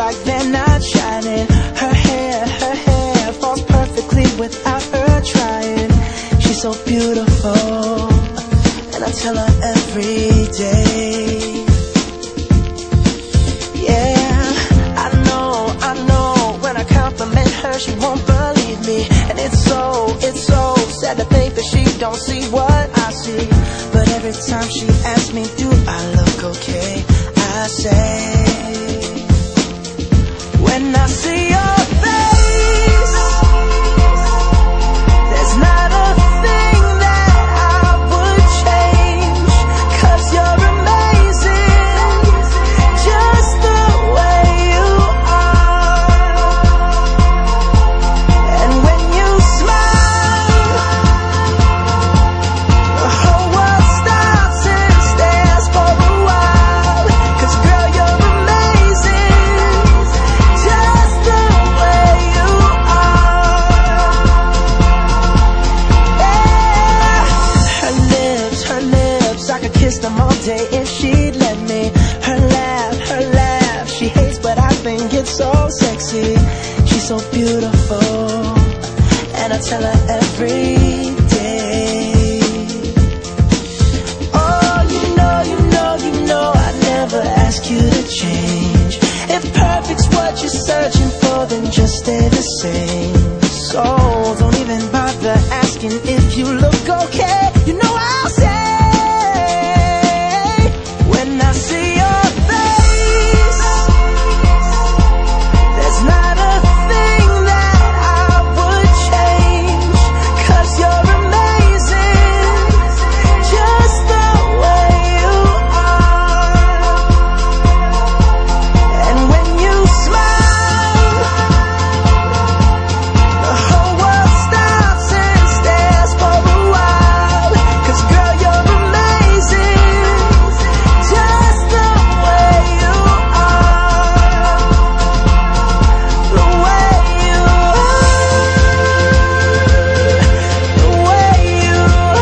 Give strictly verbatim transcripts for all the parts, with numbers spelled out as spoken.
like they're not shining. Her hair, her hair falls perfectly without her trying. She's so beautiful, and I tell her every day. Yeah, I know, I know, when I compliment her she won't believe me. And it's so, it's so sad to think that she don't see what I see. But every time she asks me, do I look okay, I say, when I see your face, there's not a thing that I would change. 'Cause you're amazing, just the way you are. And when you smile, the whole world stops and stares for a while. 'Cause girl, you're amazing, just the way you are. Yeah. Her lips, her lips, I could kiss them all day if she'd let me. Her laugh, her laugh, she hates but I think it's so sexy. She's so beautiful, and I tell her every day. Oh, you know, you know, you know I never ask you to change. If perfect's what you're searching for, then just stay the same. So don't even bother asking if you look okay. You know I'll say, when I see your face, there's not a thing that I would change. 'Cause you're amazing, just the way you are. And when you smile, the whole world stops and stares for a while. 'Cause girl, you're amazing, just the way you are. The way you are, the way you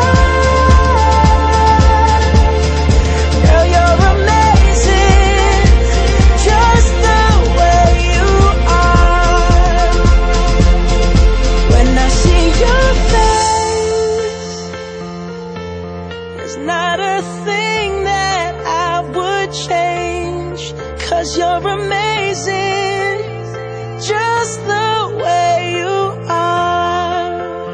are. Girl, you're amazing, just the way you are. When I see your face, there's not a thing that I would change. 'Cause you're amazing, just the way you are.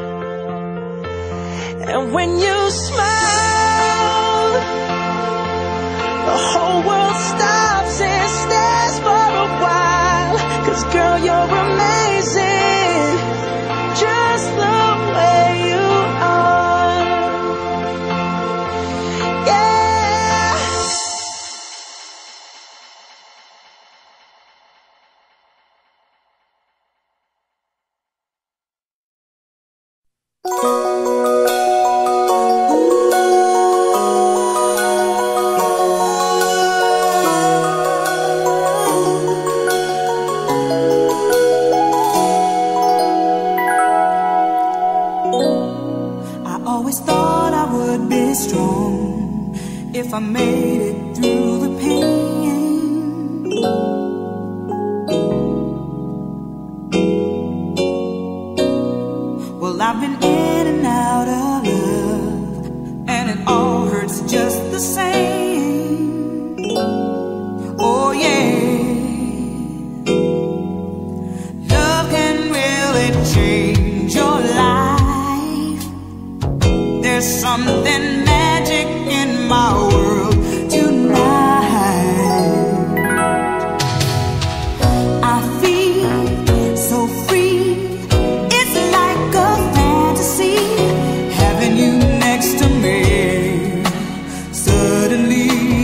And when you smile, the whole world stops and stares for a while. 'Cause girl, you're amazing, just the way you are. Yeah. I always thought I would be strong if I made it through the pain. Well, I've been in and out of love, and it all hurts just the same. Oh yeah, love can really change your life. There's something magic in my world tonight. I feel so free, it's like a fantasy, having you next to me. Suddenly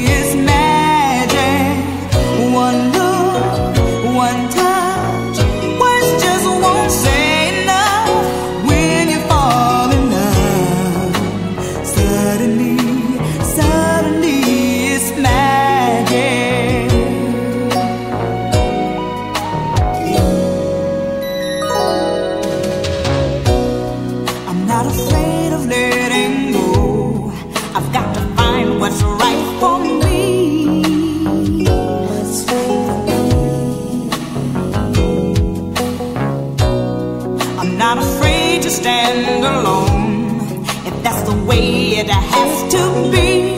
to be.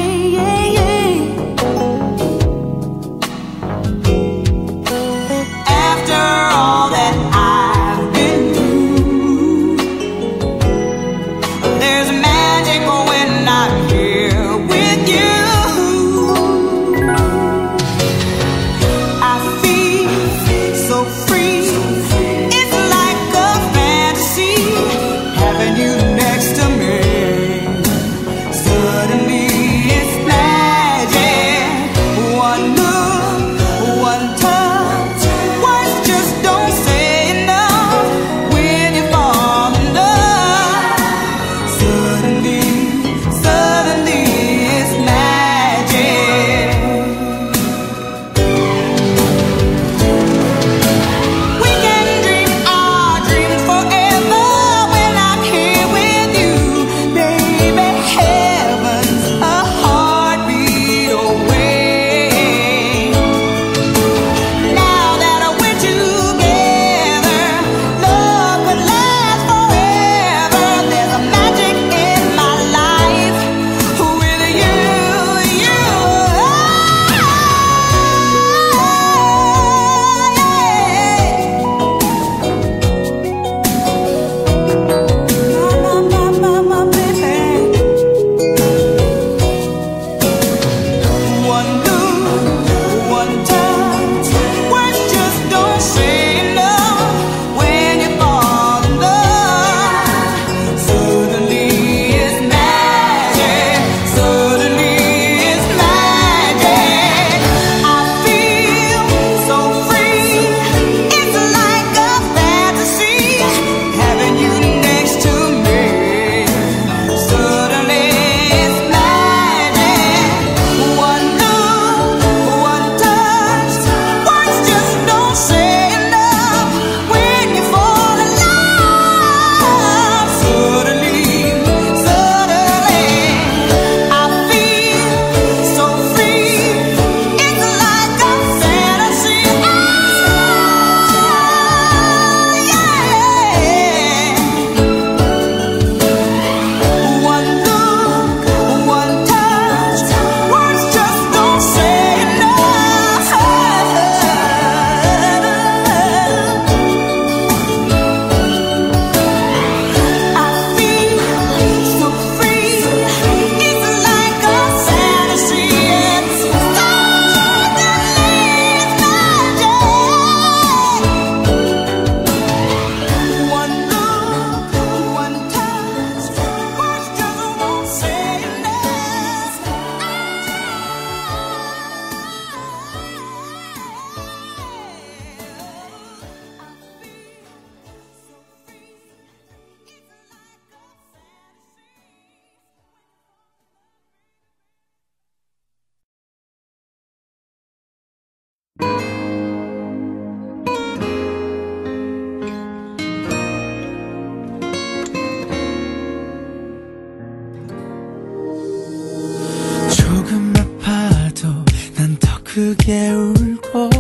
크게 울고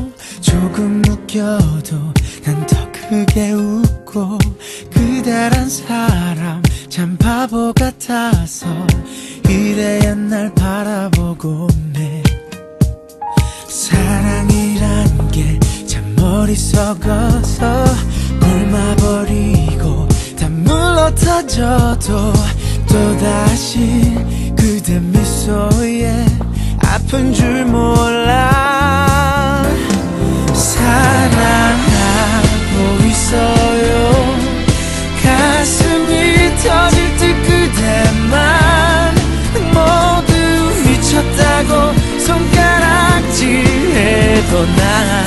조금 웃겨도 난 더 크게 웃고 그대란 사람 참 바보 같아서 이래야 날 바라보고 내 사랑이란 게 참 머리 썩어서 굶어버리고 다 물러터져도 또다시 그대 미소에 아픈 줄 몰라 사랑하고 있어요 가슴이 터질 듯 그대만 모두 미쳤다고 손가락질해도 난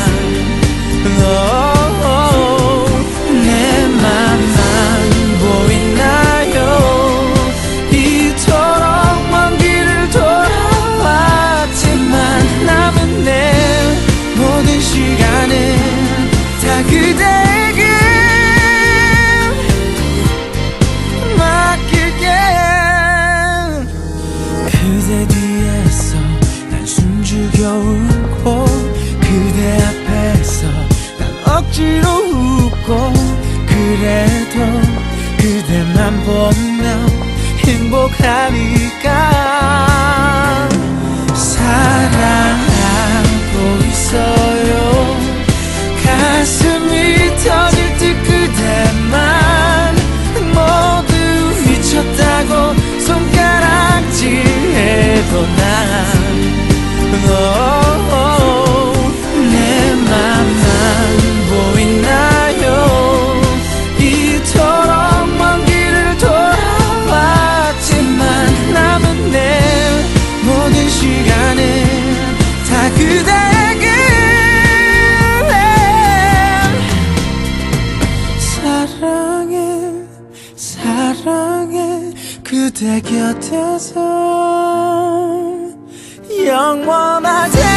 내 맘만 보이나요 이토록 먼 길을 돌아왔지만 남은 내 모든 시간은 다 그대에게 맡길게 그대 뒤에서 난 숨죽여 울고 그대 영원하자